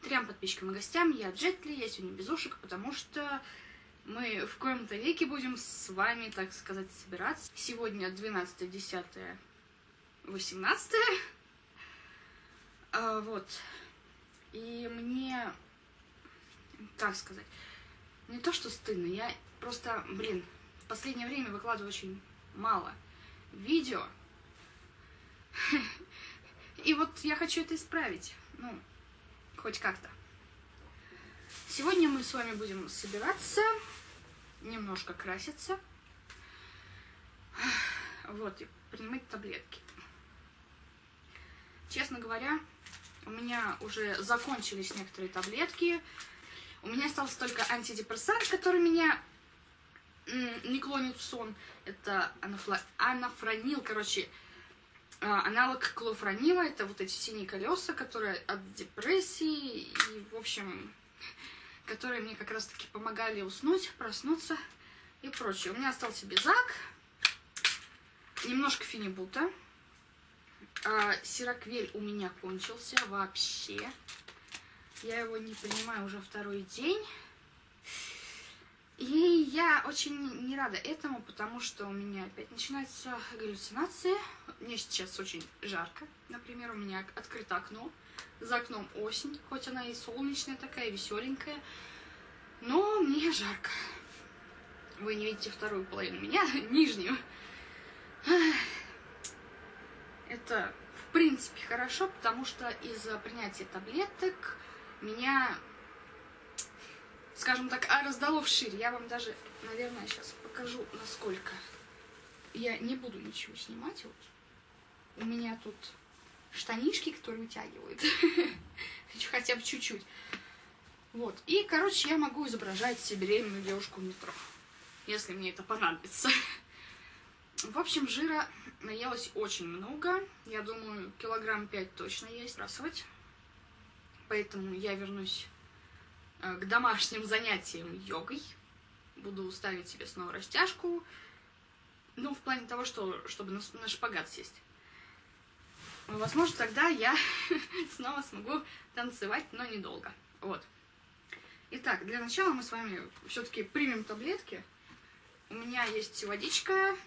3 подписчикам и гостям. Я Джетли, я сегодня без ушек, потому что мы в коем-то веке будем с вами, так сказать, собираться. Сегодня 12, 10, 18. Вот. И мне, так сказать, не то что стыдно, я просто, в последнее время выкладываю очень мало видео. И вот я хочу это исправить. Ну, хоть как-то. Сегодня мы с вами будем собираться, немножко краситься. Вот, и принимать таблетки. Честно говоря, у меня уже закончились некоторые таблетки. У меня остался только антидепрессант, который меня не клонит в сон. Это анафранил, короче, аналог клофранила. Это вот эти синие колеса, которые от депрессии и, в общем, которые мне как раз-таки помогали уснуть, проснуться и прочее. У меня остался безак, немножко фенибута. Сироквель у меня кончился вообще. Я его не принимаю уже второй день. И я очень не рада этому, потому что у меня опять начинаются галлюцинации. Мне сейчас очень жарко. Например, у меня открыто окно. За окном осень, хоть она и солнечная такая, веселенькая. Но мне жарко. Вы не видите вторую половину меня, нижнюю. Это, в принципе, хорошо, потому что из-за принятия таблеток меня, скажем так, раздало вширь. Я вам даже, наверное, сейчас покажу, насколько. Я не буду ничего снимать. Вот. У меня тут штанишки, которые утягивают. Хочу хотя бы чуть-чуть. Вот. И, короче, я могу изображать беременную девушку в метро, если мне это понадобится. В общем, жира наелось очень много. Я думаю, 5 килограмм точно есть. Сбрасывать. Поэтому я вернусь к домашним занятиям йогой. Буду ставить себе снова растяжку. Ну, в плане того, чтобы на шпагат сесть. Возможно, тогда я снова смогу танцевать, но недолго. Вот. Итак, для начала мы с вами все-таки примем таблетки. У меня есть водичка.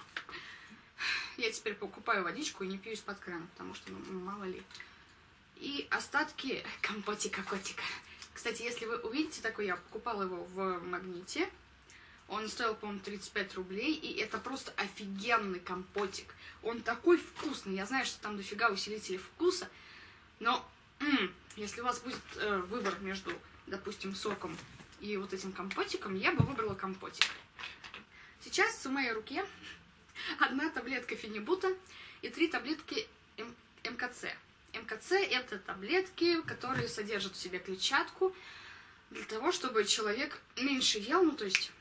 Я теперь покупаю водичку и не пью из-под крана, потому что, ну, мало ли. И остатки компотика-котика. Кстати, если вы увидите такой, я покупала его в Магните. Он стоил, по-моему, 35 рублей, и это просто офигенный компотик. Он такой вкусный. Я знаю, что там дофига усилителей вкуса, но если у вас будет выбор между, допустим, соком и вот этим компотиком, я бы выбрала компотик. Сейчас в моей руке 1 таблетка фенибута и 3 таблетки МКЦ. МКЦ — это таблетки, которые содержат в себе клетчатку для того, чтобы человек меньше ел, ну, то есть,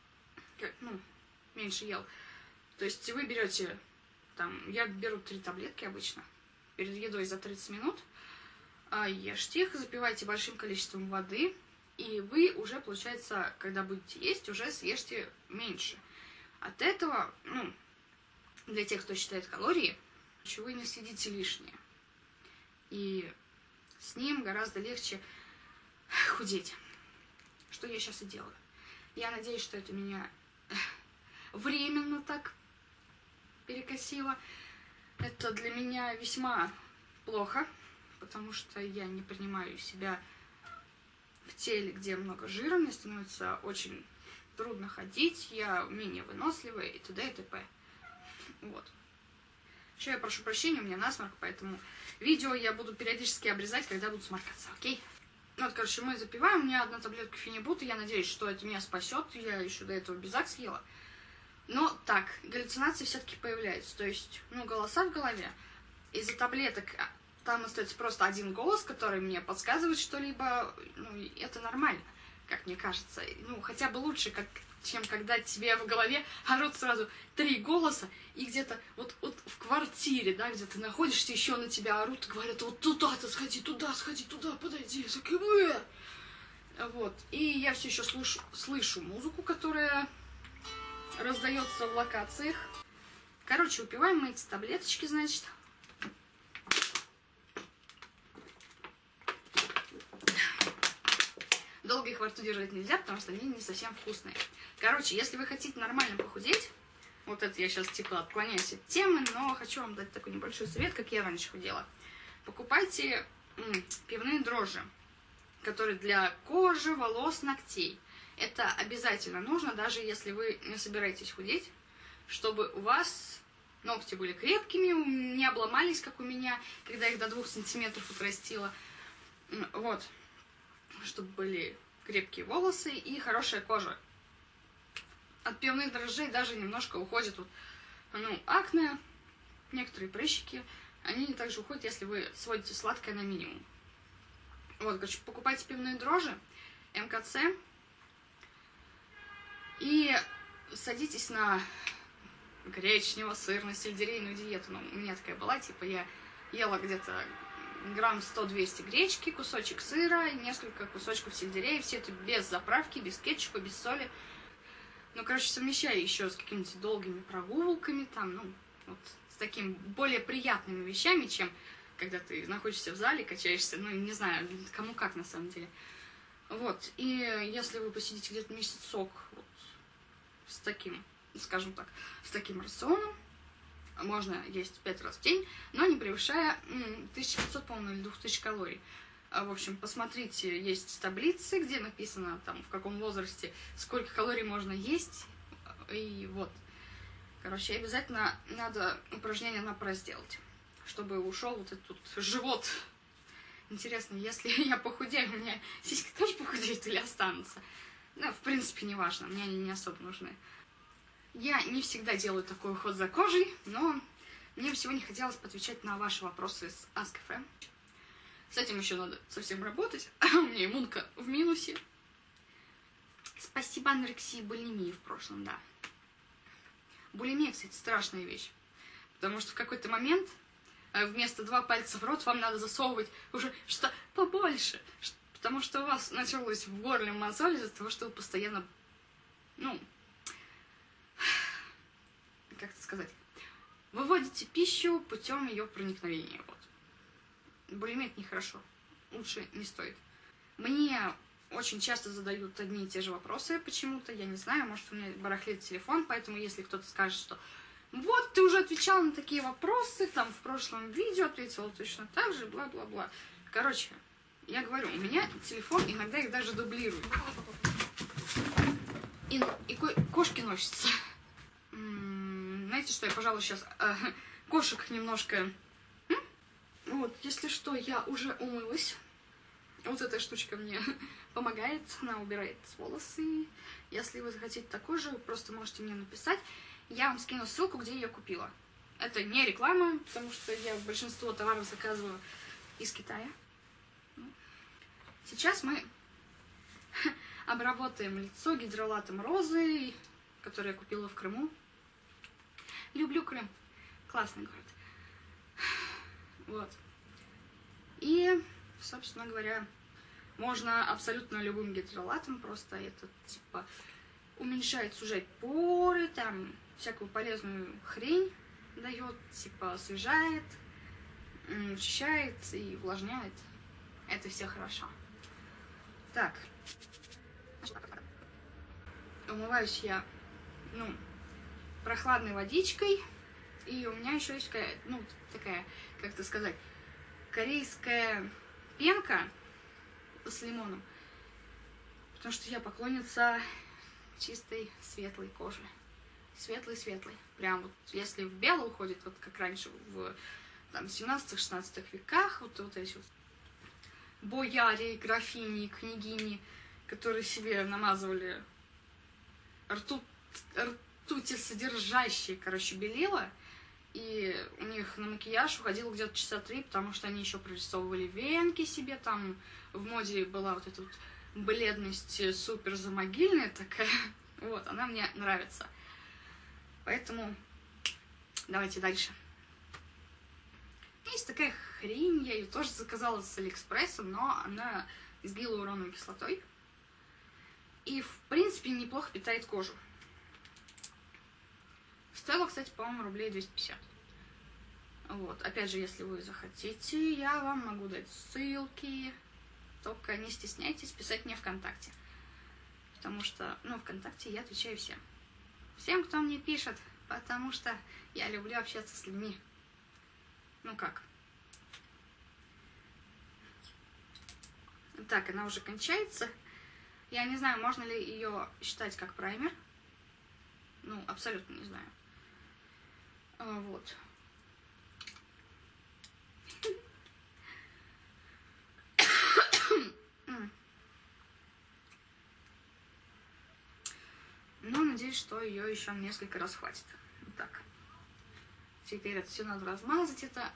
меньше ел. То есть вы берете, я беру 3 таблетки обычно перед едой за 30 минут, ешьте их, запивайте большим количеством воды, и вы уже, получается, когда будете есть, уже съешьте меньше. От этого, для тех, кто считает калории, вы не съедите лишнее. И с ним гораздо легче худеть. Что я сейчас и делаю. Я надеюсь, что это меня временно так перекосило. Это для меня весьма плохо, потому что я не принимаю себя в теле, где много жира. Мне становится очень трудно ходить, я менее выносливая и т.д. и т.п. Вот. Еще я прошу прощения, у меня насморк, поэтому видео я буду периодически обрезать, когда буду сморкаться, окей? Вот, короче, мы запиваем, у меня 1 таблетка фенибута, я надеюсь, что это меня спасет, я еще до этого безак съела. Но так, галлюцинации все-таки появляются, то есть, голоса в голове. Из-за таблеток там остается просто 1 голос, который мне подсказывает что-либо, это нормально, как мне кажется. Хотя бы лучше, чем когда тебе в голове орут сразу 3 голоса, и где-то вот в квартире, да, где ты находишься, еще на тебя орут и говорят: вот туда-то сходи, туда, подойди, ЗКВ. Вот. И я все еще слышу музыку, которая раздается в локациях. Короче, выпиваем мы эти таблеточки, значит. долго их во рту держать нельзя, потому что они не совсем вкусные. Короче, если вы хотите нормально похудеть, вот это я сейчас типа отклоняюсь от темы, но хочу вам дать такой небольшой совет, как я раньше худела. Покупайте пивные дрожжи, которые для кожи, волос, ногтей. Это обязательно нужно, даже если вы не собираетесь худеть, чтобы у вас ногти были крепкими, не обломались, как у меня, когда их до 2 сантиметров отрастила. Вот. Чтобы были крепкие волосы и хорошая кожа. От пивных дрожжей даже немножко уходит вот, акне, некоторые прыщики. Они также уходят, если вы сводите сладкое на минимум. Вот, короче, покупайте пивные дрожжи, МКЦ, и садитесь на гречнево-сырно-сельдерейную диету. Ну, у меня такая была, типа, я ела где-то грамм 100-200 гречки, кусочек сыра и несколько кусочков сельдерея. Все это без заправки, без кетчупа, без соли. Ну, короче, совмещаю еще с какими-то долгими прогулками, там, вот с такими более приятными вещами, чем когда ты находишься в зале, качаешься, не знаю, кому как на самом деле. Вот, и если вы посидите где-то месяцок вот, с таким, скажем так, с таким рационом, можно есть 5 раз в день, но не превышая 1500, по-моему, или 2000 калорий. В общем, посмотрите, есть таблицы, где написано, там, в каком возрасте, сколько калорий можно есть, и вот. Короче, обязательно надо упражнение на пресс сделать, чтобы ушел вот этот живот. Интересно, если я похудею, у меня сиськи тоже похудеют или останутся? В принципе, не важно, мне они не особо нужны. Я не всегда делаю такой уход за кожей, но мне сегодня хотелось поотвечать на ваши вопросы с Ask.fm. С этим еще надо совсем работать, у меня иммунка в минусе. Спасибо анорексии и булимии в прошлом, да. Булимия, кстати, страшная вещь, потому что в какой-то момент вместо 2 пальца в рот вам надо засовывать уже что-то побольше, потому что у вас началось в горле мозоль из-за того, что вы постоянно, как это сказать, выводите пищу путем ее проникновения. Вот. Булимия — это нехорошо, лучше не стоит. Мне очень часто задают одни и те же вопросы почему-то, я не знаю, может, у меня барахлит телефон, поэтому если кто-то скажет, что вот, ты уже отвечала на такие вопросы, там, в прошлом видео ответила точно так же, бла-бла-бла. Короче, я говорю, у меня телефон иногда их даже дублирует. И кошки носятся. Знаете что, я, пожалуй, сейчас кошек немножко... Вот, если что, я уже умылась. Вот эта штучка мне помогает, она убирает волосы. Если вы захотите такой же, вы просто можете мне написать. Я вам скину ссылку, где я ее купила. Это не реклама, потому что я большинство товаров заказываю из Китая. Сейчас мы обработаем лицо гидролатом розы, который я купила в Крыму. Люблю Крым. Классный город. Вот. И, собственно говоря, можно абсолютно любым гидролатом, просто это, типа, уменьшает, сужать поры, там, всякую полезную хрень дает, типа, освежает, очищает и увлажняет. Это все хорошо. Так. Умываюсь я, прохладной водичкой. И у меня еще есть такая, как это сказать, корейская пенка с лимоном. Потому что я поклонница чистой, светлой кожи. Светлый-светлый. Прям вот, если в белый уходит, вот как раньше в 17-16 веках, вот эти вот бояре, графини, княгини, которые себе намазывали ртутисодержащие, белила, и у них на макияж уходило где-то часа 3, потому что они еще прорисовывали венки себе, там в моде была вот эта вот бледность супер замогильная такая, вот, она мне нравится. Поэтому давайте дальше. Есть такая хрень, я ее тоже заказала с Алиэкспресса, но она с гиалуроновой кислотой. И, в принципе, неплохо питает кожу. Стоила, кстати, по-моему, рублей 250. Вот, опять же, если вы захотите, я вам могу дать ссылки. только не стесняйтесь писать мне ВКонтакте. Потому что, ВКонтакте я отвечаю всем. Всем, кто мне пишет, потому что я люблю общаться с людьми. Ну как? Так, она уже кончается. Я не знаю, можно ли ее считать как праймер. Абсолютно не знаю. Вот. Но надеюсь, что ее еще несколько раз хватит. Так. Теперь это все надо размазать. Это,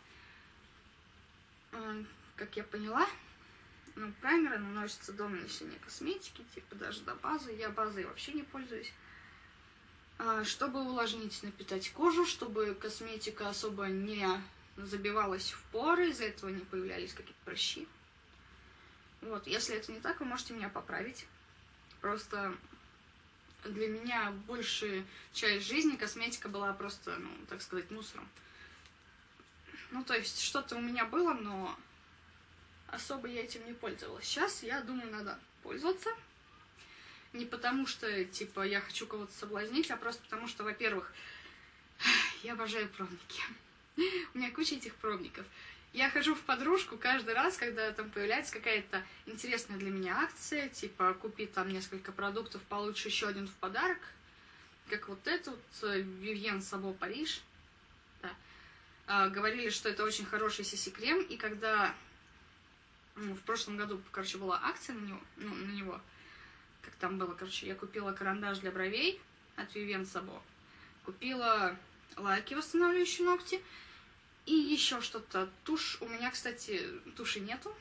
как я поняла, праймеры наносятся до нанесения косметики, типа даже до базы. Я базой вообще не пользуюсь. Чтобы увлажнить, напитать кожу, чтобы косметика особо не забивалась в поры, из-за этого не появлялись какие-то прыщи. Вот, если это не так, вы можете меня поправить. Просто для меня большая часть жизни косметика была просто, так сказать, мусором. То есть что-то у меня было, но особо я этим не пользовалась. Сейчас, я думаю, надо пользоваться. Не потому что, типа, я хочу кого-то соблазнить, а просто потому что, во-первых, я обожаю пробники. У меня куча этих пробников. Я хожу в подружку каждый раз, когда там появляется какая-то интересная для меня акция, типа, купи там несколько продуктов, получишь еще один в подарок. Как вот это вот, Vivienne Sabo Париж. Да. Говорили, что это очень хороший CC-крем, и когда в прошлом году, была акция на него, как там было, я купила карандаш для бровей от Vivienne Sabo, купила лаки, восстанавливающие ногти, и еще что-то. Тушь. У меня, кстати, туши нету.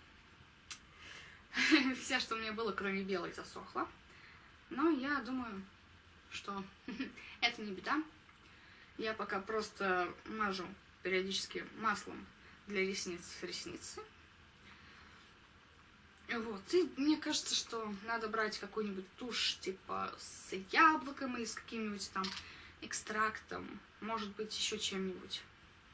Вся, что у меня было, кроме белой, засохла. Но я думаю, что это не беда. Я пока просто мажу периодически маслом для ресниц ресницы. Вот. И мне кажется, что надо брать какую-нибудь тушь, типа, с яблоком или с каким-нибудь там экстрактом. Может быть, еще чем-нибудь.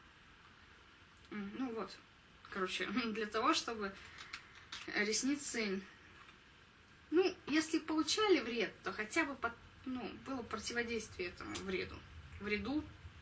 Для того, чтобы ресницы, если получали вред, то хотя бы было противодействие этому вреду.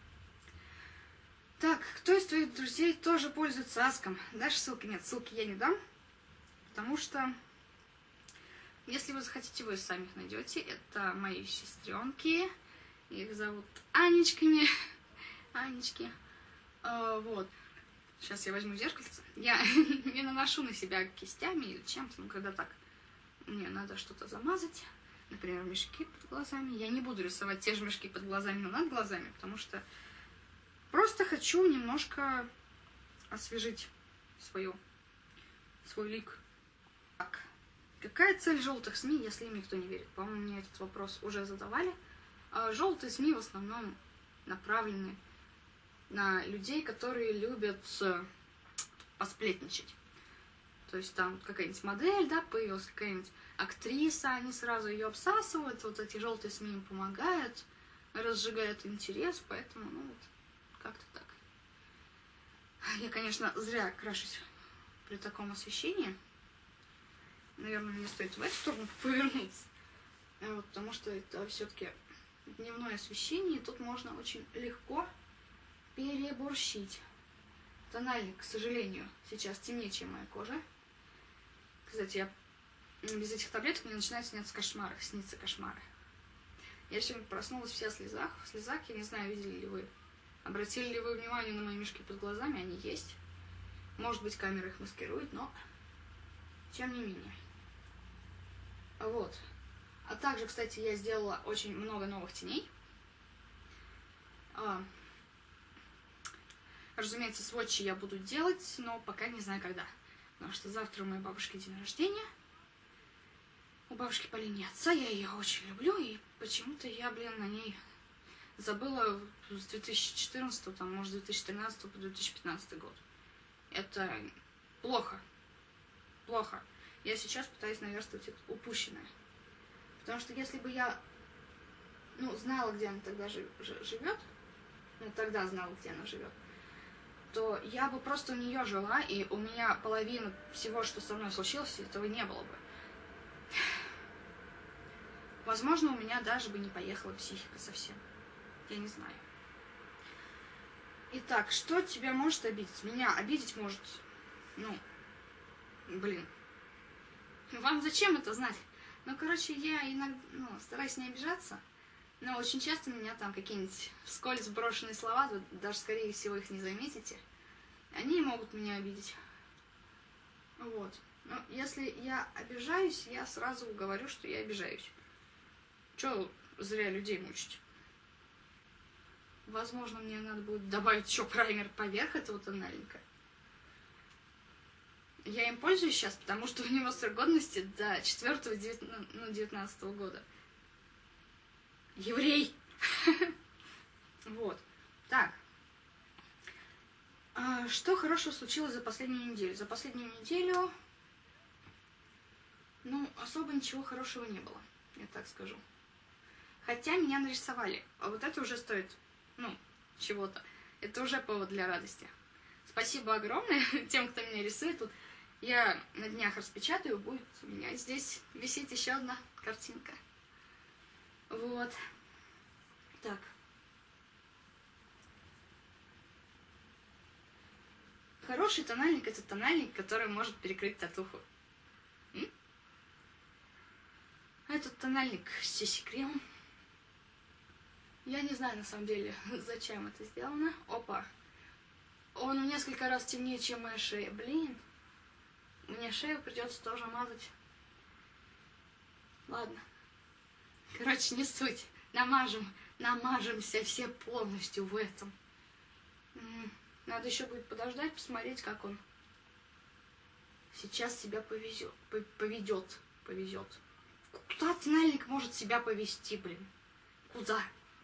Так, кто из твоих друзей тоже пользуется Аском? Дашь ссылки? Нет, ссылки я не дам, потому что если вы захотите, вы сами их найдете. Это мои сестренки, их зовут Анечками. Анечки. Вот. Сейчас я возьму зеркальце. Я не наношу на себя кистями или чем-то, когда так мне надо что-то замазать. Например, мешки под глазами. Я не буду рисовать те же мешки под глазами, но над глазами, потому что просто хочу немножко освежить свой лик. Так. Какая цель желтых СМИ, если им никто не верит? По-моему, мне этот вопрос уже задавали. Желтые СМИ в основном направлены на людей, которые любят посплетничать. То есть там какая-нибудь модель, да, появилась какая-нибудь актриса, они сразу ее обсасывают, вот эти желтые СМИ им помогают, разжигают интерес, поэтому, как-то так. Я, конечно, зря крашусь при таком освещении. Наверное, мне стоит в эту сторону повернуться. Потому что это все-таки дневное освещение, и тут можно очень легко переборщить. Тональник, к сожалению, сейчас темнее, чем моя кожа. Кстати, без этих таблеток мне начинают сниться кошмары. Я сегодня проснулась вся в слезах. Я не знаю, видели ли вы, обратили ли вы внимание на мои мешки под глазами, они есть. Может быть, камера их маскирует, но тем не менее. Вот. А также, кстати, я сделала очень много новых теней. Разумеется, сводчи я буду делать, но пока не знаю когда. Потому что завтра у моей бабушки день рождения. У бабушки по линии отца, я ее очень люблю, и почему-то я, на ней забыла с 2014, может, 2013 по 2015 год. Это плохо. Я сейчас пытаюсь наверстывать это упущенное. Потому что если бы я, знала, где она тогда живет, тогда знала, где она живет, то я бы просто у нее жила, и у меня половина всего, что со мной случилось, этого не было бы. Возможно, у меня даже бы не поехала психика совсем. Я не знаю. Итак, что тебя может обидеть? Меня обидеть может, ну, блин. Вам зачем это знать? Ну, короче, я иногда, стараюсь не обижаться, но очень часто меня там какие-нибудь вскользь брошенные слова, вы даже, скорее всего, их не заметите, они могут меня обидеть. Вот. Но если я обижаюсь, я сразу говорю, что я обижаюсь. Чё зря людей мучить? Возможно, мне надо будет добавить еще праймер поверх этого тональника. Я им пользуюсь сейчас, потому что у него срок годности до 4-19 года. Еврей! Вот. Так. Что хорошего случилось за последнюю неделю? За последнюю неделю, особо ничего хорошего не было, я так скажу. Хотя меня нарисовали, а вот это уже стоит, чего-то. Это уже повод для радости. Спасибо огромное тем, кто меня рисует. Тут я на днях распечатаю, будет у меня здесь висеть еще одна картинка. Вот. Так. Хороший тональник — это тональник, который может перекрыть татуху. Этот тональник с CC-кремом. Я не знаю, на самом деле, зачем это сделано. Опа. Он несколько раз темнее, чем моя шея. Блин. Мне шею придется тоже мазать. Ладно. Короче, не суть. Намажемся все полностью в этом. Надо еще будет подождать, посмотреть, как он сейчас себя поведет. Куда тональник может себя повести, блин? Куда?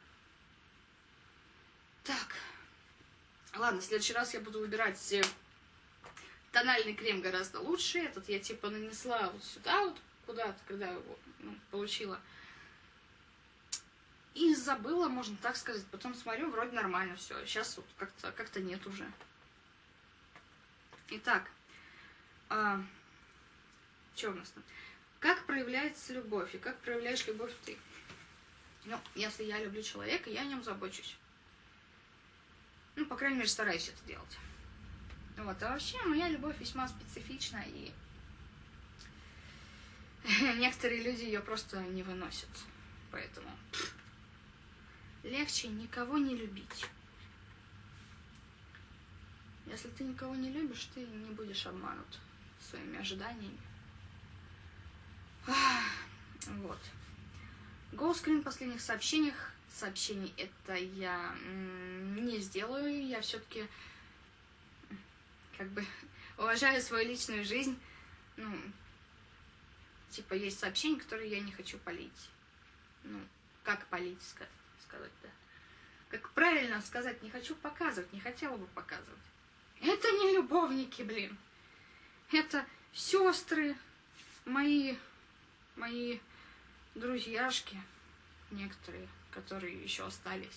Так. Ладно, в следующий раз я буду выбирать тональный крем гораздо лучше. Этот я типа нанесла вот сюда, вот куда-то, когда его получила. И забыла, можно так сказать. Потом смотрю, вроде нормально все. Сейчас вот как-то нет уже. Итак. Что у нас там? Как проявляется любовь? И как проявляешь любовь ты? Если я люблю человека, я о нем забочусь. По крайней мере, стараюсь это делать. Вот. А вообще, моя любовь весьма специфична, и некоторые люди ее просто не выносят. Поэтому легче никого не любить. Если ты никого не любишь, ты не будешь обманут своими ожиданиями. Вот. Гоускрин в последних сообщений это я не сделаю. Я все-таки уважаю свою личную жизнь. Есть сообщения, которые я не хочу палить. Как палить, сказать, да. Как правильно сказать, не хочу показывать, не хотела бы показывать. Это не любовники, блин. Это сестры, мои друзьяшки, некоторые, которые еще остались.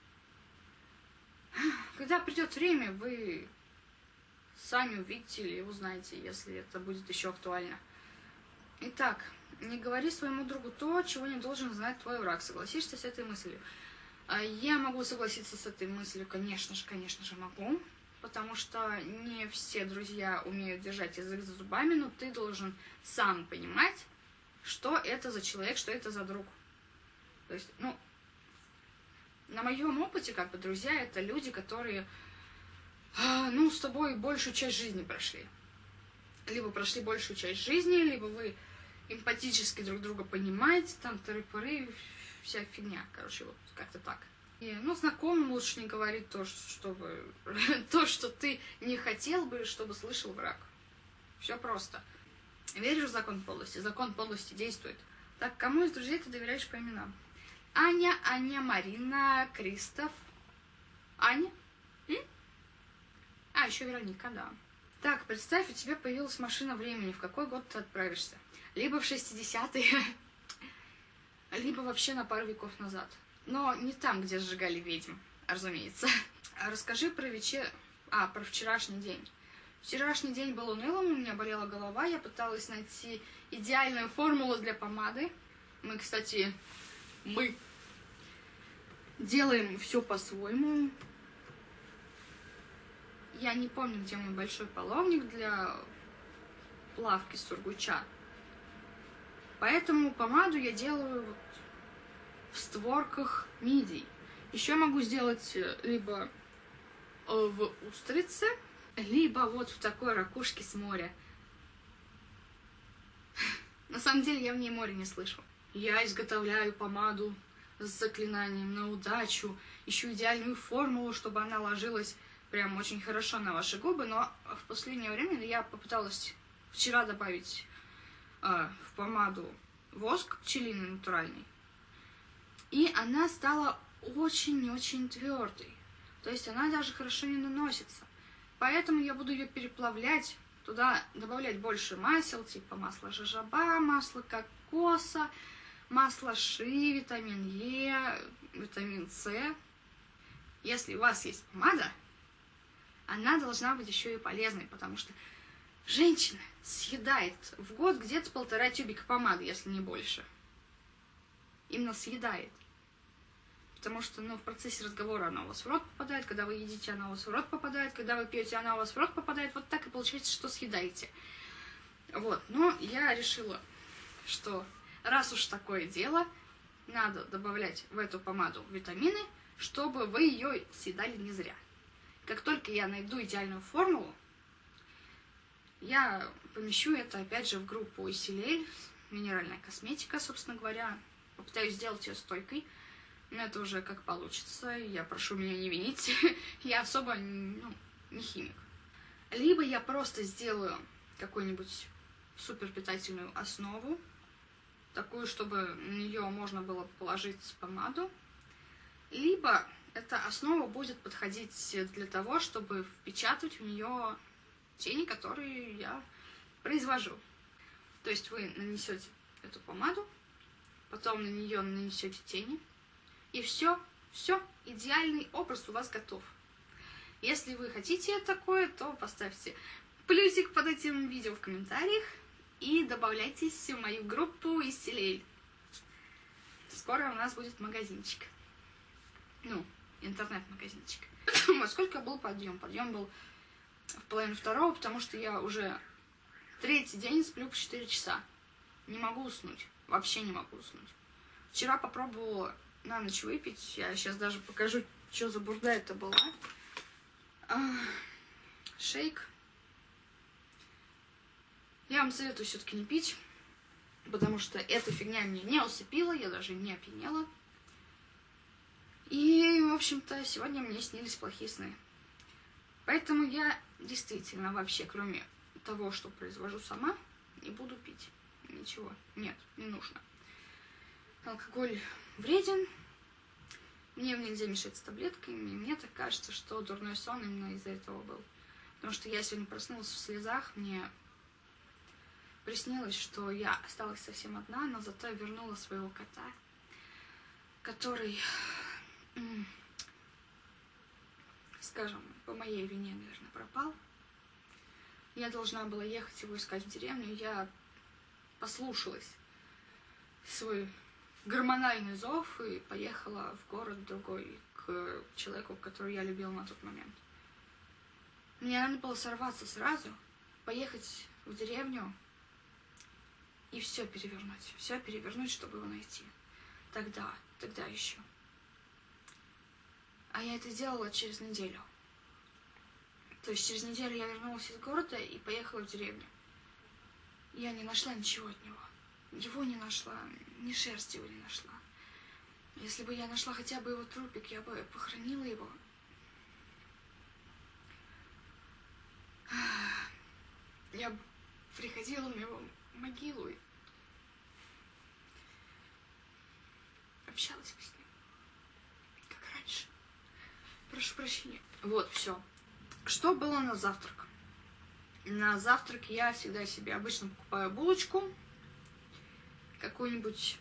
Когда придет время, вы сами увидите или узнаете, если это будет еще актуально. Итак, не говори своему другу то, чего не должен знать твой враг. Согласишься с этой мыслью? Я могу согласиться с этой мыслью, конечно же могу. Потому что не все друзья умеют держать язык за зубами, но ты должен сам понимать, что это за человек, что это за друг. То есть, на моем опыте, друзья, это люди, которые, с тобой большую часть жизни прошли. Либо прошли большую часть жизни, либо вы эмпатически друг друга понимаете, там, тыры-пыры, вся фигня, вот как-то так. И, знакомым лучше не говорить то, что ты не хотел бы, чтобы слышал враг. Все просто. Веришь в закон подлости? Закон подлости действует. Так, кому из друзей ты доверяешь по именам? Аня, Марина, Кристоф. Аня? Еще Вероника, да. Так, представь, у тебя появилась машина времени. В какой год ты отправишься? Либо в 60-е, либо вообще на пару веков назад. Но не там, где сжигали ведьм, разумеется. Расскажи про Про вчерашний день. Вчерашний день был унылым, у меня болела голова, я пыталась найти идеальную формулу для помады. Мы делаем все по-своему. Я не помню, где мой большой половник для плавки сургуча. Поэтому помаду я делаю вот в створках мидий. Еще могу сделать либо в устрице, либо вот в такой ракушке с моря. На самом деле я в ней море не слышу. Я изготовляю помаду с заклинанием на удачу, ищу идеальную формулу, чтобы она ложилась прям очень хорошо на ваши губы, но в последнее время я попыталась вчера добавить в помаду воск пчелиный натуральный, и она стала очень-очень твердой. То есть она даже хорошо не наносится. Поэтому я буду ее переплавлять, туда добавлять больше масел, типа масла жожоба, масла кокоса, масло ши, витамин Е, витамин С. Если у вас есть помада, она должна быть еще и полезной, потому что женщина съедает в год где-то 1,5 тюбика помады, если не больше. Именно съедает. Потому что, в процессе разговора она у вас в рот попадает, когда вы едите, она у вас в рот попадает, когда вы пьете, она у вас в рот попадает. Вот так и получается, что съедаете. Вот, но я решила, что раз уж такое дело, надо добавлять в эту помаду витамины, чтобы вы ее съедали не зря. Как только я найду идеальную формулу, я помещу это опять же в группу Исилель, минеральная косметика, собственно говоря. Попытаюсь сделать ее стойкой. Но это уже как получится. Я прошу меня не винить. Я особо, не химик. Либо я просто сделаю какую-нибудь суперпитательную основу, такую, чтобы на нее можно было положить помаду. Либо эта основа будет подходить для того, чтобы впечатать в нее тени, которые я произвожу. То есть вы нанесете эту помаду, потом на нее нанесете тени, и все, идеальный образ у вас готов. Если вы хотите такое, то поставьте плюсик под этим видео в комментариях и добавляйтесь в мою группу Исилель. Скоро у нас будет магазинчик. Интернет-магазинчик. Во сколько был подъем? Подъем был в 1:30, потому что я уже 3-й день сплю по 4 часа. Не могу уснуть. Вообще не могу уснуть. Вчера попробовала на ночь выпить. Я сейчас даже покажу, что за бурда это была. Шейк. Я вам советую все-таки не пить, потому что эта фигня меня не усыпила, я даже не опьянела. И, в общем-то, сегодня мне снились плохие сны. Поэтому я действительно вообще, кроме того, что произвожу сама, не буду пить. Ничего. Нет, не нужно. Алкоголь вреден. Мне нельзя мешать с таблетками. Мне так кажется, что дурной сон именно из-за этого был. Потому что я сегодня проснулась в слезах. Мне приснилось, что я осталась совсем одна, но зато я вернула своего кота, который, скажем, по моей вине, наверное, пропал. Я должна была ехать его искать в деревню. Я послушалась свой гормональный зов и поехала в город другой к человеку, которого я любила на тот момент. Мне надо было сорваться сразу, поехать в деревню и все перевернуть, чтобы его найти. Тогда еще. А я это сделала через неделю. То есть через неделю я вернулась из города и поехала в деревню. Я не нашла ничего от него. Его не нашла, ни шерсти его не нашла. Если бы я нашла хотя бы его трупик, я бы похоронила его. Я бы приходила на его могилу и общалась бы с ним, как раньше. Прошу прощения. Вот, все. Что было на завтрак? На завтрак я всегда себе обычно покупаю булочку, какой-нибудь,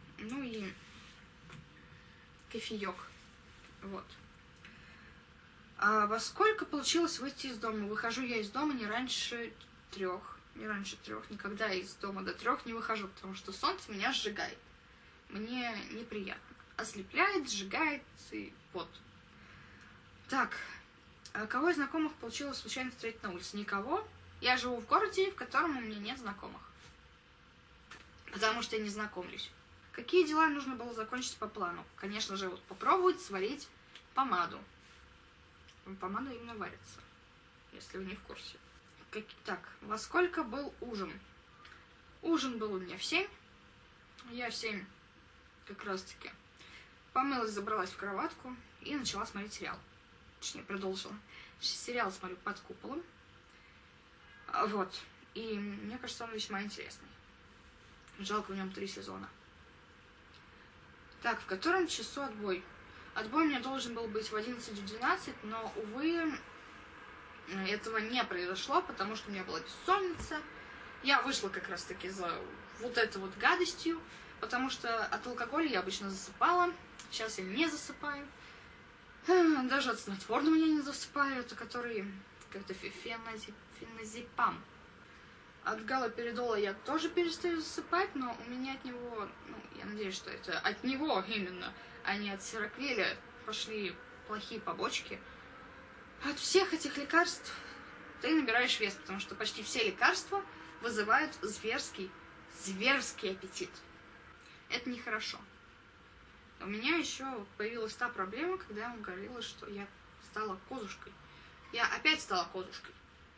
и кофеек. Вот. А во сколько получилось выйти из дома? Выхожу я из дома не раньше 3. Не раньше 3. Никогда из дома до 3 не выхожу, потому что солнце меня сжигает. Мне неприятно. Ослепляет, сжигает и вот. Так. А кого из знакомых получилось случайно встретить на улице? Никого. Я живу в городе, в котором у меня нет знакомых. Потому что я не знакомлюсь. Какие дела нужно было закончить по плану? Конечно же, вот попробовать сварить помаду. Помада именно варится, если вы не в курсе. Так, во сколько был ужин? Ужин был у меня в 7. Я в 7 как раз-таки помылась, забралась в кроватку и начала смотреть сериал. Точнее, продолжила. Сериал смотрю «Под куполом». Вот. И мне кажется, он весьма интересный. Жалко, в нем 3 сезона. Так, в котором часу отбой? Отбой у меня должен был быть в 11:12, но, увы, этого не произошло, потому что у меня была бессонница. Я вышла как раз-таки за вот этой вот гадостью, потому что от алкоголя я обычно засыпала. Сейчас я не засыпаю. Даже от снотворного я не засыпаю. Это который как-то феназепам. От галоперидола я тоже перестаю засыпать, но у меня от него, я надеюсь, что это от него именно, а не от сироквеля пошли плохие побочки. От всех этих лекарств ты набираешь вес, потому что почти все лекарства вызывают зверский аппетит. Это нехорошо. У меня еще появилась та проблема, когда я вам говорила, что я стала козушкой. Я опять стала козушкой.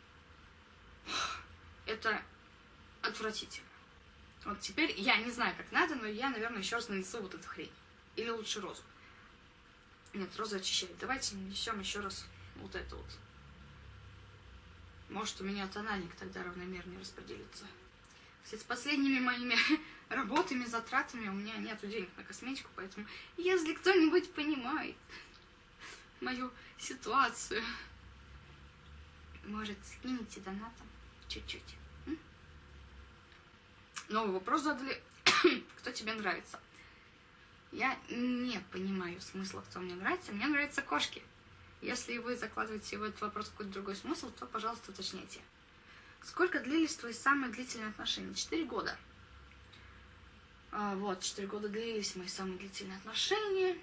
Это отвратительно. Вот теперь я не знаю, как надо, но я, наверное, еще раз нанесу вот эту хрень. Или лучше розу. Нет, роза очищает. Давайте нанесем еще раз вот это вот. Может, у меня тональник тогда равномернее распределится. Кстати, с последними моими работами, затратами у меня нет денег на косметику, поэтому если кто-нибудь понимает мою ситуацию, может, скинете донатом чуть-чуть. Новый вопрос задали. Кто тебе нравится? Я не понимаю смысла, кто мне нравится. Мне нравятся кошки. Если вы закладываете в этот вопрос какой-то другой смысл, то, пожалуйста, уточняйте. Сколько длились твои самые длительные отношения? 4 года. Вот, 4 года длились мои самые длительные отношения.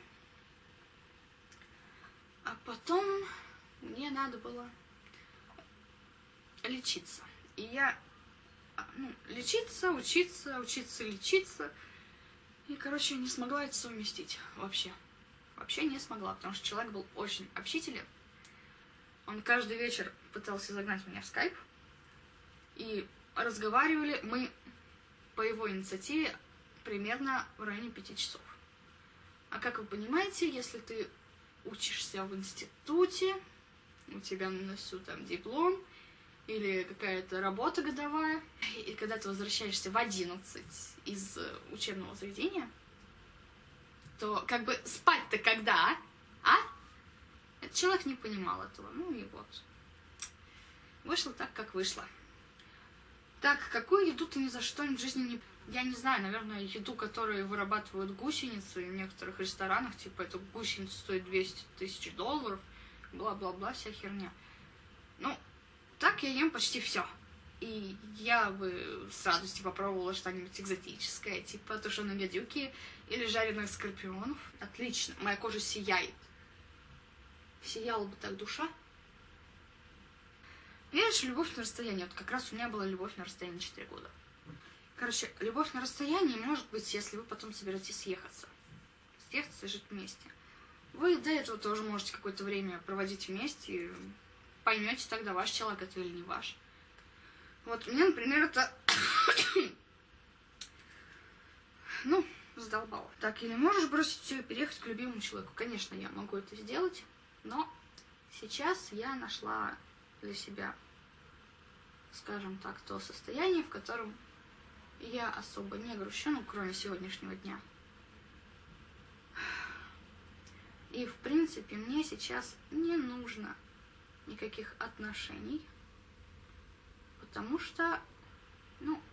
А потом мне надо было лечиться. И я... лечиться, учиться, лечиться. И, короче, не смогла это совместить вообще. Вообще не смогла, потому что человек был очень общителен. Он каждый вечер пытался загнать меня в скайп. И разговаривали мы по его инициативе примерно в районе 5 часов. А как вы понимаете, если ты учишься в институте, у тебя на носу там диплом, или какая-то работа годовая, и когда ты возвращаешься в 11 из учебного заведения, то как бы спать-то когда, а? Этот человек не понимал этого. И вот. Вышло так, как вышло. Так, какую еду ты ни за что в жизни не... Я не знаю, наверное, еду, которую вырабатывают гусеницы в некоторых ресторанах, типа, эта гусеница стоит $200 000, бла-бла-бла, вся херня. Так я ем почти все. И я бы с радостью попробовала что-нибудь экзотическое, типа тушеной гадюки или жареных скорпионов. Отлично, моя кожа сияет. Сияла бы так душа. Видишь, любовь на расстоянии. Вот как раз у меня была любовь на расстоянии 4 года. Короче, любовь на расстоянии может быть, если вы потом соберетесь съехаться. Съехаться и жить вместе. Вы до этого тоже можете какое-то время проводить вместе. Поймете тогда, ваш человек это или не ваш. Вот мне, например, это... задолбало. Так, или можешь бросить все и переехать к любимому человеку? Конечно, я могу это сделать, но сейчас я нашла для себя, скажем так, то состояние, в котором я особо не грущу, кроме сегодняшнего дня. И, в принципе, мне сейчас не нужно никаких отношений, потому что,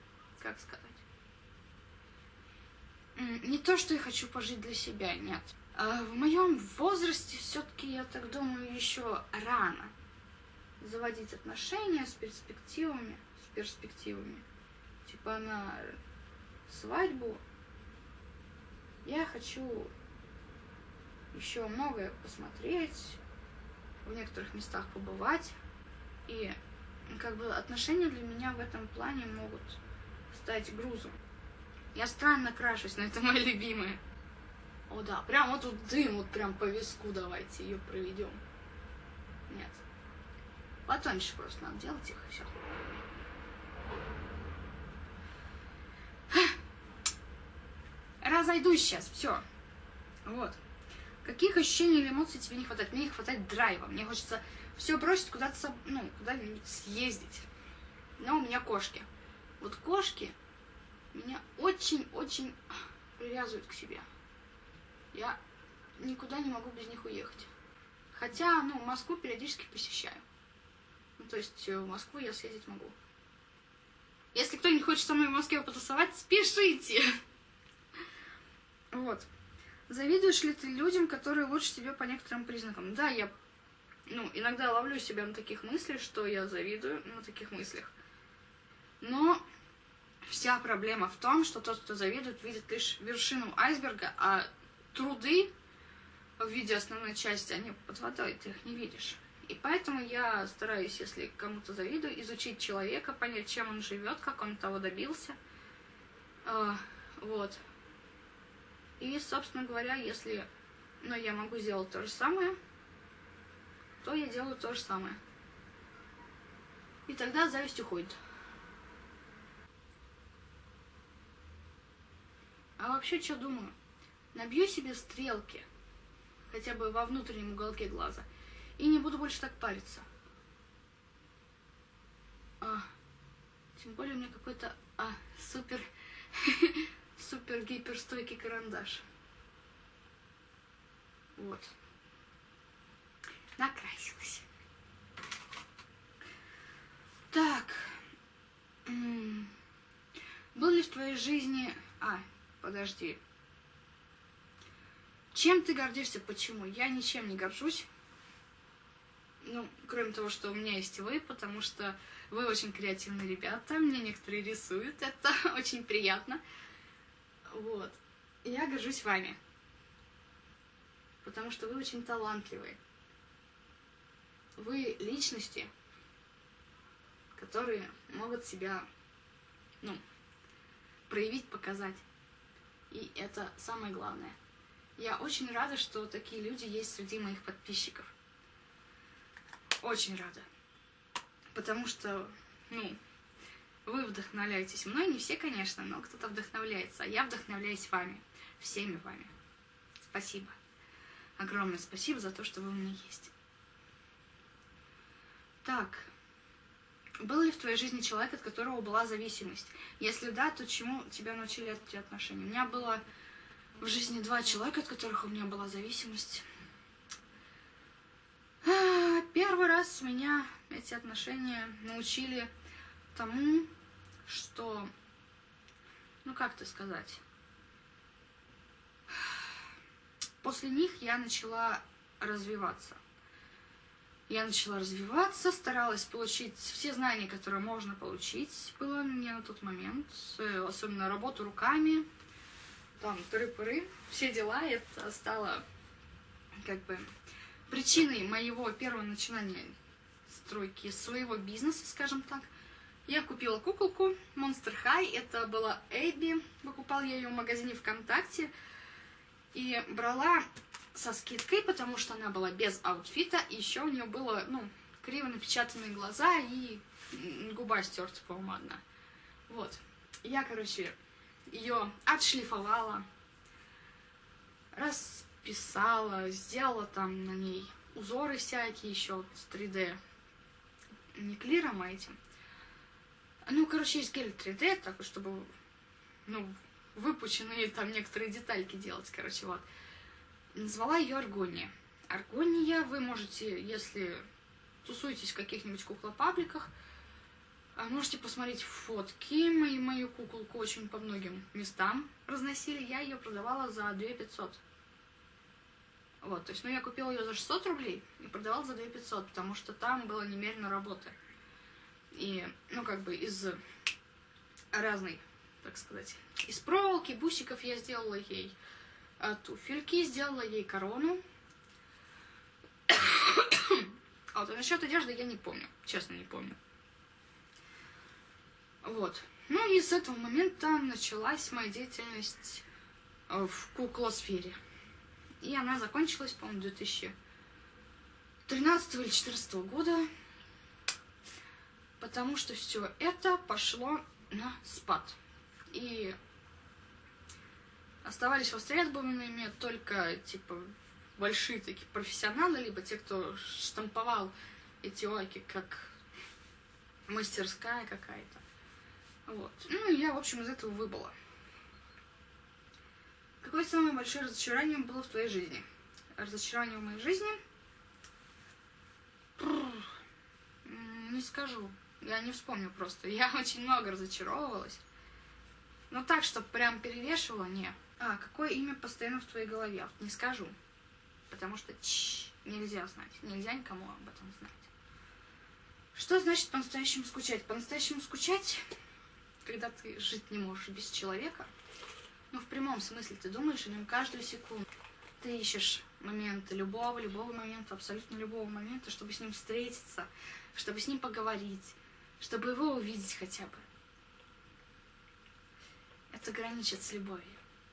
как сказать, не то, что я хочу пожить для себя, нет. В моем возрасте все-таки, я так думаю, еще рано заводить отношения с перспективами. Типа на свадьбу я хочу еще многое посмотреть, в некоторых местах побывать. И как бы отношения для меня в этом плане могут стать грузом. Я странно крашусь, но это моя любимая. О да, прям вот тут дым, вот прям по виску давайте ее проведем. Нет. Потоньше просто надо делать их, и все. Разойдусь сейчас, все. Вот. Каких ощущений или эмоций тебе не хватает? Мне не хватает драйва. Мне хочется все бросить, куда-то, куда-нибудь съездить. Но у меня кошки. Вот кошки меня очень-очень привязывают к себе. Я никуда не могу без них уехать. Хотя, Москву периодически посещаю. То есть в Москву я съездить могу. Если кто-нибудь хочет со мной в Москве потусовать, спешите! Вот. Завидуешь ли ты людям, которые лучше тебя по некоторым признакам? Да, я, иногда ловлю себя на таких мыслях, что я завидую на таких мыслях. Но вся проблема в том, что тот, кто завидует, видит лишь вершину айсберга, а труды в виде основной части, они под водой, ты их не видишь. И поэтому я стараюсь, если кому-то завидую, изучить человека, понять, чем он живет, как он того добился. Вот. И, собственно говоря, если я могу сделать то же самое, то я делаю то же самое. И тогда зависть уходит. А вообще, что думаю? Набью себе стрелки, хотя бы во внутреннем уголке глаза, и не буду больше так париться. Тем более у меня какой-то супер гиперстойкий карандаш. Вот. Накрасилась. Так. Был ли в твоей жизни... подожди. Чем ты гордишься? Почему? Я ничем не горжусь. Кроме того, что у меня есть вы, потому что вы очень креативные ребята. Мне некоторые рисуют. Это очень приятно. Вот. И я горжусь вами. Потому что вы очень талантливые. Вы личности, которые могут себя, проявить, показать. И это самое главное. Я очень рада, что такие люди есть среди моих подписчиков. Очень рада. Потому что, вы вдохновляетесь мной. Не все, конечно, но кто-то вдохновляется. А я вдохновляюсь вами. Всеми вами. Спасибо. Огромное спасибо за то, что вы у меня есть. Так. Был ли в твоей жизни человек, от которого была зависимость? Если да, то чему тебя научили эти отношения? У меня было в жизни 2 человека, от которых у меня была зависимость. Первый раз меня эти отношения научили тому, что, как это сказать, после них я начала развиваться. Старалась получить все знания, которые можно получить, было мне на тот момент, особенно работу руками, тыры-пыры, все дела. Это стало причиной моего первого начинания стройки своего бизнеса, скажем так. Я купила куколку Monster High, это была Эбби, покупала я ее в магазине ВКонтакте и брала со скидкой, потому что она была без аутфита, и еще у нее было, криво напечатанные глаза и губа стерта помадно. Вот. Я, ее отшлифовала, расписала, сделала там на ней узоры всякие еще с 3D. Не клиром, а этим. Есть гель 3D, такой, чтобы, выпученные там некоторые детальки делать, вот. Назвала ее Аргония. Аргония, вы можете, если тусуетесь в каких-нибудь куклопабликах, можете посмотреть фотки. Мою куколку очень по многим местам разносили. Я ее продавала за 2500. Вот, то есть, ну, я купила ее за 600 рублей и продавала за 2500, потому что там было немерено работы. И, ну, как бы из разной, так сказать, из проволоки, бусиков я сделала ей туфельки, сделала ей корону. Вот, а насчет одежды я не помню, честно не помню. Вот. Ну и с этого момента началась моя деятельность в куклосфере. И она закончилась, по-моему, 2013 или 2014 года, потому что все это пошло на спад. И оставались востребованными только, типа, большие такие профессионалы, либо те, кто штамповал эти ойки, как мастерская какая-то. Вот. Ну и я, в общем, из этого выбыла. Какое самое большое разочарование было в твоей жизни? Разочарование в моей жизни? Не скажу. Я не вспомню просто. Я очень много разочаровывалась. Но так, чтобы прям перевешивала, не. А, какое имя постоянно в твоей голове? Не скажу. Потому что нельзя знать. Нельзя никому об этом знать. Что значит по-настоящему скучать? По-настоящему скучать, когда ты жить не можешь без человека. Ну, в прямом смысле, ты думаешь о нем каждую секунду. Ты ищешь моменты любого момента, абсолютно любого момента, чтобы с ним встретиться, чтобы с ним поговорить, чтобы его увидеть хотя бы. Это граничит с любовью.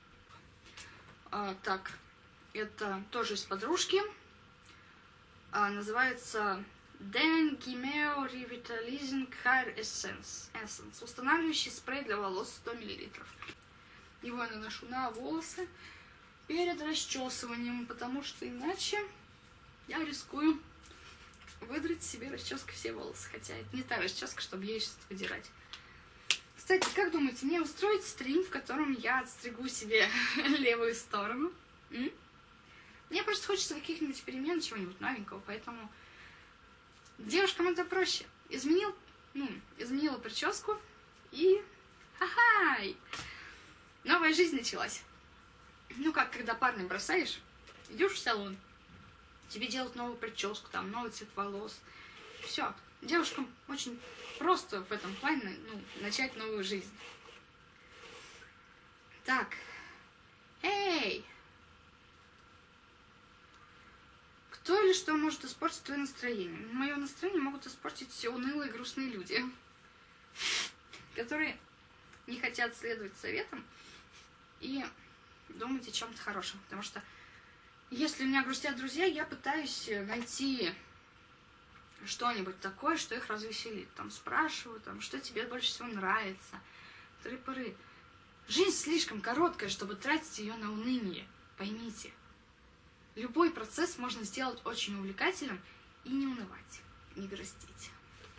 Так, это тоже из подружки. Называется Den Gimeo Revitalizing Hair Essence. Устанавливающий спрей для волос 100 мл. Его я наношу на волосы перед расчесыванием, потому что иначе я рискую выдрать себе расческой все волосы. Хотя это не та расческа, чтобы ей что-то выдирать. Кстати, как думаете, мне устроить стрим, в котором я отстригу себе левую сторону? Мне просто хочется каких-нибудь перемен, чего-нибудь новенького, поэтому девушкам это проще. Изменила прическу и... Ха-хай! Новая жизнь началась. Ну как, когда парня бросаешь, идешь в салон, тебе делают новую прическу, там, новый цвет волос. Все. Девушкам очень просто в этом плане, начать новую жизнь. Так. Эй! Кто или что может испортить твое настроение? Мое настроение могут испортить все унылые, грустные люди, которые не хотят следовать советам и думать о чем-то хорошем. Потому что если у меня грустят друзья, я пытаюсь найти что-нибудь такое, что их развеселит. Там спрашиваю, что тебе больше всего нравится. Тры-пыры. Жизнь слишком короткая, чтобы тратить ее на уныние. Поймите. Любой процесс можно сделать очень увлекательным и не унывать, не грустить.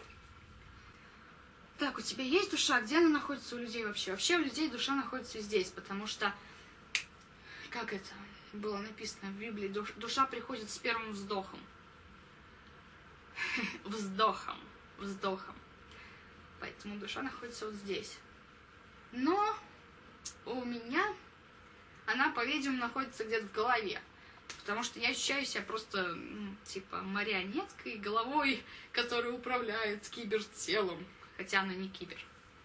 Так, у тебя есть душа? Где она находится у людей вообще? Вообще у людей душа находится здесь, потому что, как это было написано в Библии, душа приходит с первым вздохом. Вздохом. Поэтому душа находится вот здесь. Но у меня она, по-видимому, находится где-то в голове. Потому что я ощущаю себя просто, типа, марионеткой, головой, которая управляет кибертелом. Хотя она не кибер.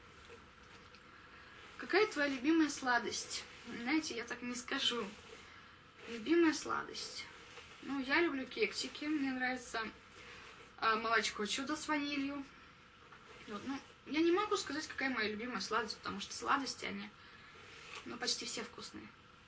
Какая твоя любимая сладость? Знаете, я так не скажу. Любимая сладость. Я люблю кексики. Мне нравится молочко чудо с ванилью. Я не могу сказать, какая моя любимая сладость, потому что сладости, они, почти все вкусные.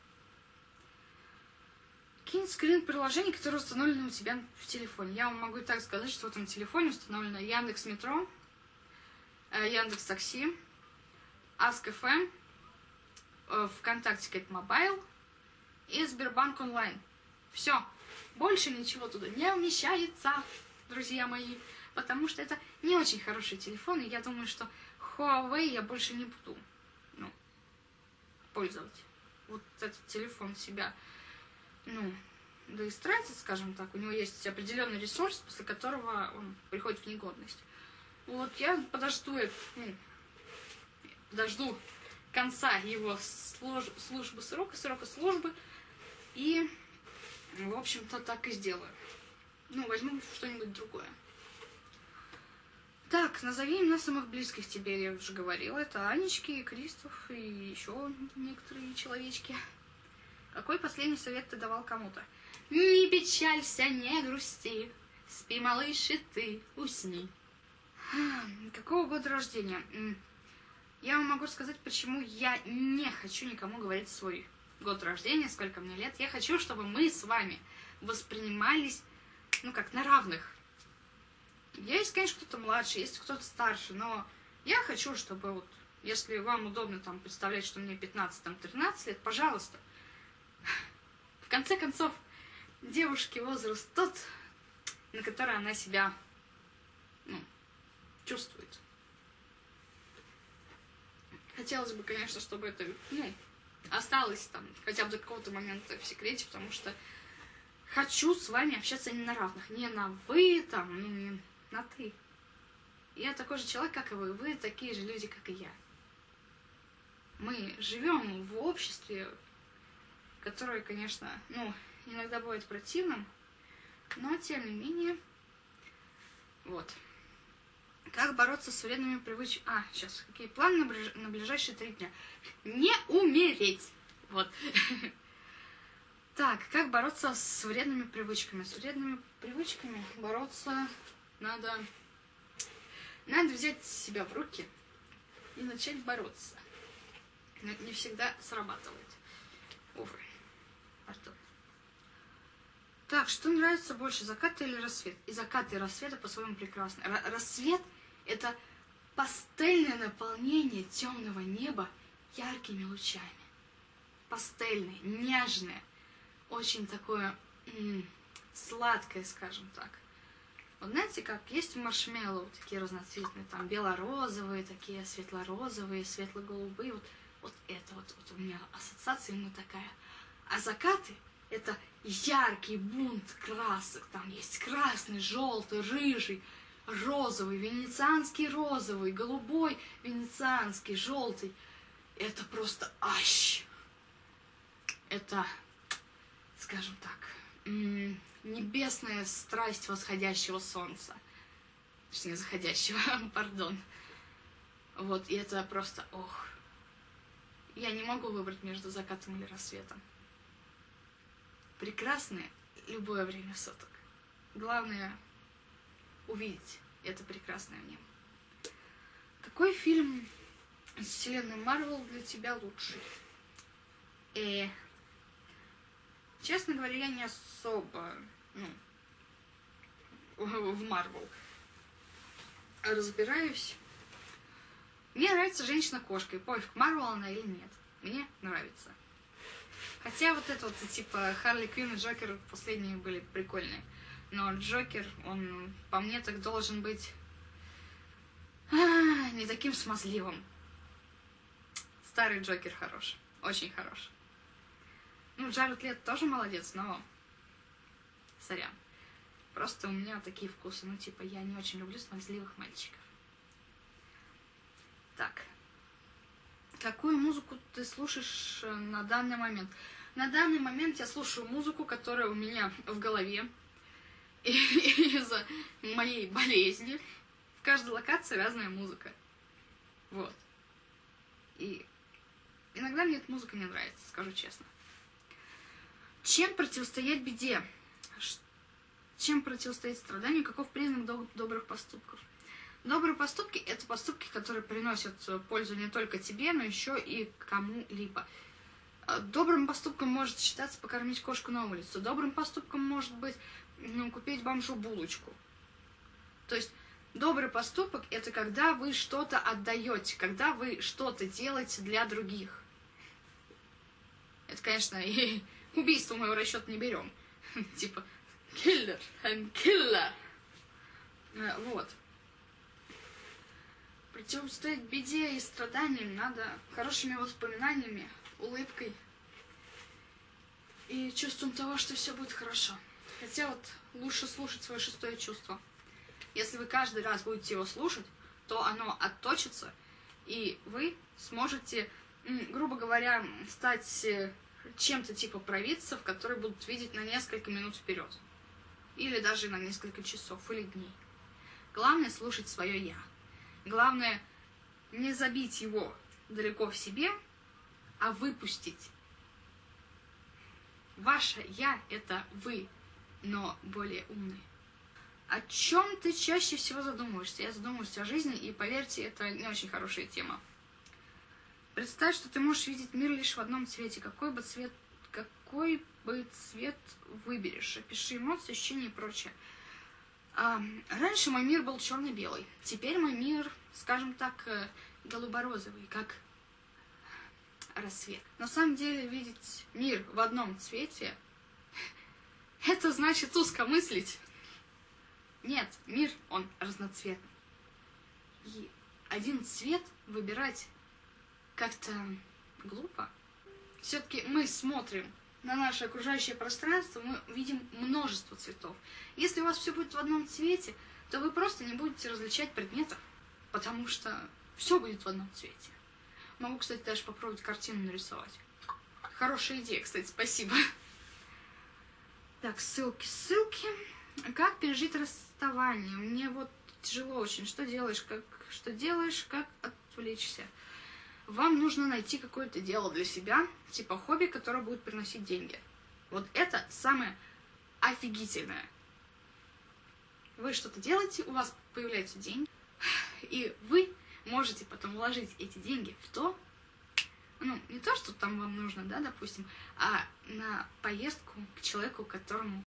Кинь скрин приложений, которые установлены у тебя в телефоне. Я вам могу и так сказать, что вот на телефоне установлено Яндекс.Метро, Яндекс.Такси, Ask.FM, ВКонтакте Кэт Мобайл и Сбербанк Онлайн. Все. Больше ничего туда не умещается, друзья мои, потому что это не очень хороший телефон, и я думаю, что Huawei я больше не буду пользовать. Вот этот телефон себя, доистратить, скажем так. У него есть определенный ресурс, после которого он приходит в негодность. Вот я подожду конца его срока службы, и В общем-то, так и сделаю. Ну, возьму что-нибудь другое. Так, назови имена самых близких тебе, я уже говорила. Это Анечки, Кристоф и еще некоторые человечки. Какой последний совет ты давал кому-то? Не печалься, не грусти, спи, малыш, и ты усни. Какого года рождения? Я вам могу сказать, почему я не хочу никому говорить свой год рождения, сколько мне лет. Я хочу, чтобы мы с вами воспринимались, ну как, на равных. Есть, конечно, кто-то младше, есть кто-то старше, но я хочу, чтобы вот, если вам удобно там представлять, что мне 15-13 лет, пожалуйста. В конце концов, девушки возраст тот, на который она себя, ну, чувствует. Хотелось бы, конечно, чтобы это, ну, осталось там хотя бы до какого-то момента в секрете, потому что хочу с вами общаться не на равных, не на вы там, ну, не на ты. Я такой же человек, как и вы такие же люди, как и я. Мы живем в обществе, которое, конечно, ну, иногда бывает противным, но тем не менее, вот. Как бороться с вредными привычками? Сейчас, какие планы на ближайшие 3 дня? Не умереть! Вот. Так, как бороться с вредными привычками? С вредными привычками бороться надо взять себя в руки и начать бороться. Но не всегда срабатывает. Увы. Пардон. Так, что нравится больше, закат или рассвет? И закат, и рассвет по-своему прекрасны. Рассвет — это пастельное наполнение темного неба яркими лучами. Пастельное, нежное, очень такое сладкое, скажем так. Вот знаете, как есть маршмеллоу, такие разноцветные, там бело-розовые, такие светло-розовые, светло-голубые. Вот это вот у меня ассоциация именно такая. А закаты — это яркий бунт красок. Там есть красный, желтый, рыжий, розовый, венецианский розовый, голубой, венецианский, желтый. Это просто ащ. Это, скажем так, небесная страсть восходящего солнца. Точнее, заходящего, пардон. Вот, и это просто, ох. Я не могу выбрать между закатом или рассветом. Прекрасное любое время суток. Главное увидеть это прекрасное в нем. Какой фильм из вселенной Марвел для тебя лучший? Честно говоря, я не особо, в Марвел разбираюсь. Мне нравится Женщина-кошка, и пофиг, Марвел она или нет. Мне нравится. Хотя вот это вот, типа, Харли Квинн и Джокер последние были прикольные. Но Джокер, он, по мне, так должен быть не таким смазливым. Старый Джокер хорош. Очень хорош. Ну, Джаред Лето тоже молодец, но сорян. Просто у меня такие вкусы. Ну, типа, я не очень люблю смазливых мальчиков. Так. Какую музыку ты слушаешь на данный момент? На данный момент я слушаю музыку, которая у меня в голове. И из-за моей болезни в каждой локации разная музыка. Вот. И иногда мне эта музыка не нравится, скажу честно. Чем противостоять беде? Чем противостоять страданию? Каков признак добрых поступков? Добрые поступки — это поступки, которые приносят пользу не только тебе, но еще и кому-либо. Добрым поступком может считаться покормить кошку на улицу. Добрым поступком может быть купить бомжу булочку. То есть добрый поступок — это когда вы что-то отдаете, когда вы что-то делаете для других. Это, конечно, и убийство мы в расчет не берем. Типа killer and killer. Вот. Противостоять беде и страданиям надо хорошими воспоминаниями, улыбкой и чувством того, что все будет хорошо. Хотя вот лучше слушать свое шестое чувство. Если вы каждый раз будете его слушать, то оно отточится, и вы сможете, грубо говоря, стать чем-то типа провидцев, которые будут видеть на несколько минут вперед. Или даже на несколько часов или дней. Главное слушать свое «я». Главное не забить его далеко в себе, а выпустить. Ваше «я» — это вы, но более умные. О чем ты чаще всего задумываешься? Я задумываюсь о жизни, и поверьте, это не очень хорошая тема. Представь, что ты можешь видеть мир лишь в одном цвете. Какой бы цвет выберешь? Опиши эмоции, ощущения и прочее. Раньше мой мир был черно-белый. Теперь мой мир, скажем так, голубо-розовый, как рассвет. На самом деле, видеть мир в одном цвете, это значит узко мыслить. Нет, мир, он разноцветный. И один цвет выбирать как-то глупо. Все-таки мы смотрим на наше окружающее пространство, мы видим множество цветов. Если у вас все будет в одном цвете, то вы просто не будете различать предметов, потому что все будет в одном цвете. Могу, кстати, даже попробовать картину нарисовать. Хорошая идея, кстати, спасибо. Так, ссылки. Как пережить расставание? Мне вот тяжело очень. Что делаешь, как отвлечься? Вам нужно найти какое-то дело для себя, типа хобби, которое будет приносить деньги. Вот это самое офигительное. Вы что-то делаете, у вас появляются деньги, и вы можете потом вложить эти деньги в то, не то, что там вам нужно, да, допустим, а на поездку к человеку, которому